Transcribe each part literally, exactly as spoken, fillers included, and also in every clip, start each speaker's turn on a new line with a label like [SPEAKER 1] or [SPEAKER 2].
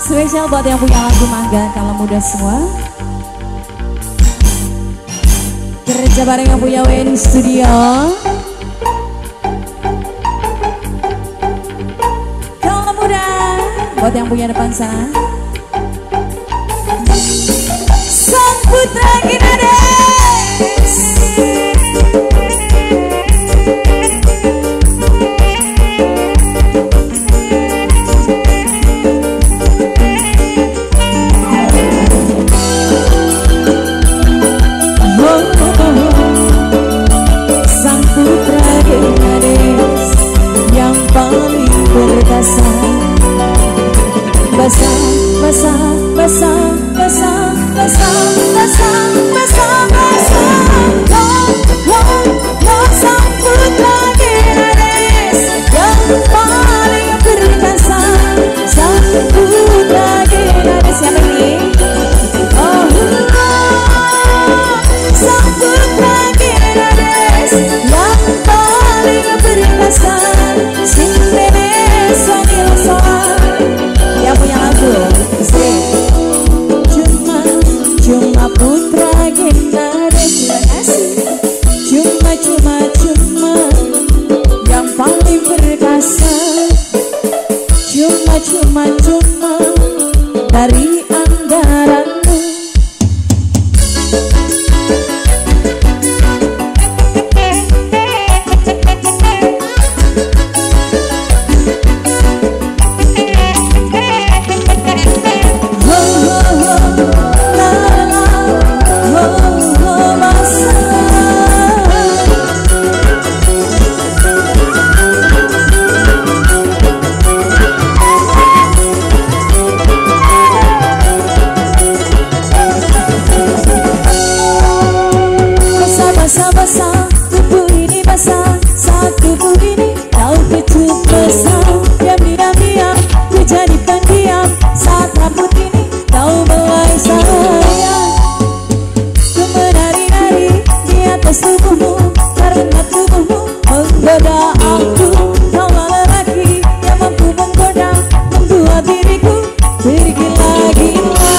[SPEAKER 1] Spesial buat yang punya lagu Mangga kalau muda semua. Kerja bareng yang punya W N Studio. Kalau muda buat yang punya depan sana. Sang Putra Kinades. Basah, basah, basah, basah, basah, basah, basah, basah. Oh, oh, oh, sang putra Kinades yang paling perkasa. Sang putra Kinades, siapa ini? Oh, oh, sang putra Kinades yang paling perkasa. Sing Indonesia Nilsa. Yang punya lagu cuma cuma putra Kinades, terima kasih. Cuma cuma cuma yang paling perkasa. Cuma cuma cuma dari anggaranmu. Basah, tubuh ini basah, saat tubuh ini kau kecup basah. Diam, diam, diam, ku jadi pendiam. Saat rambut ini kau belai saya. Ku menari-nari di atas tubuhmu, karena tubuhmu menggoda aku. Kaulah lelaki yang mampu menggoda, membuat diriku tergila-gila.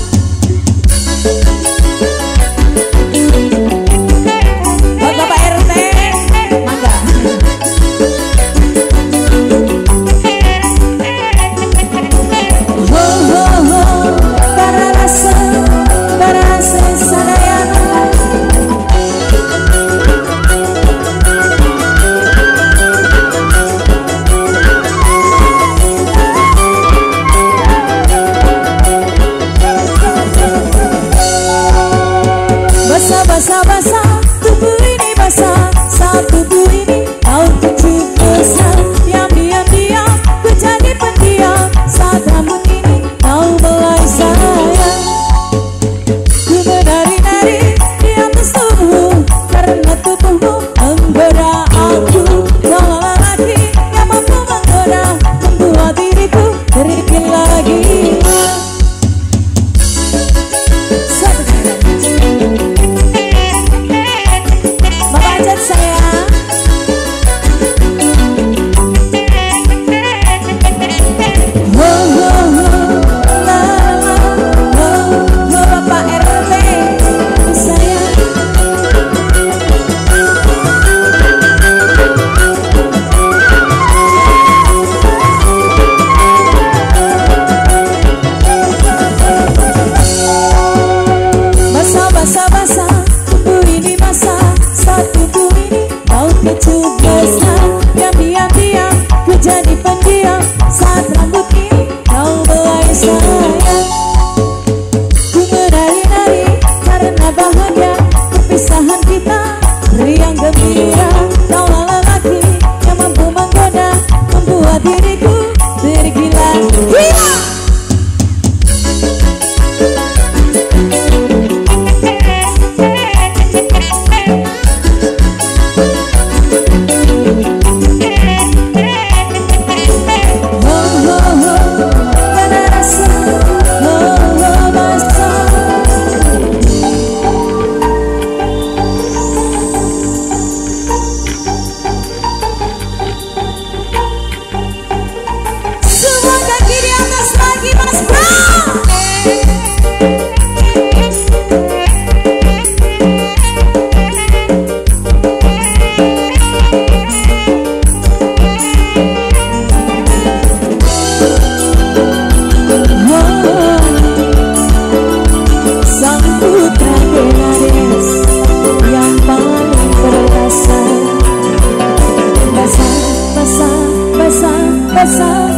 [SPEAKER 1] Basah, basah, tubuh ini basah, saat tubuh ini kau kecup basah. Diam, diam, diam, ku jadi pendiam. Saat rambut ini kau belai saya. Ku menari-nari di atas tubuhmu, karena tubuhmu menggoda aku. Kaulah lelaki yang mampu menggoda, membuat diriku tergila-gila. Basah-basah, tubuh ini basah, saat tubuh ini kau kecup basah. Diam, diam, diam, ku jadi pendiam. Saat rambut ini kau belai saya. Ku menari-nari karena bahagia perpisahan kita, riang gembira. Kaulah lelaki yang mampu menggoda, membuat diriku tergila-gila. basah.